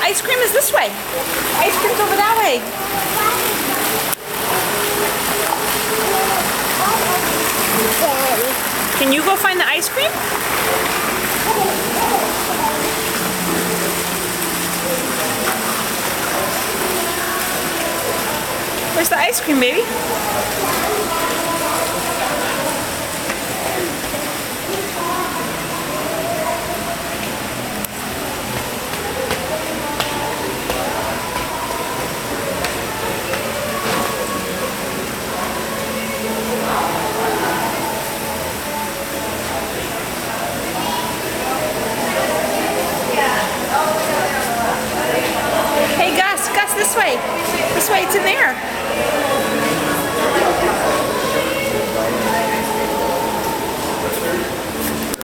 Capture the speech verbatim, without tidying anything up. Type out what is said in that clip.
ice cream is this way. Ice cream's over that way. Can you go find the ice cream? Where's the ice cream, baby? Hey, Gus, Gus, this way. This way, it's in there.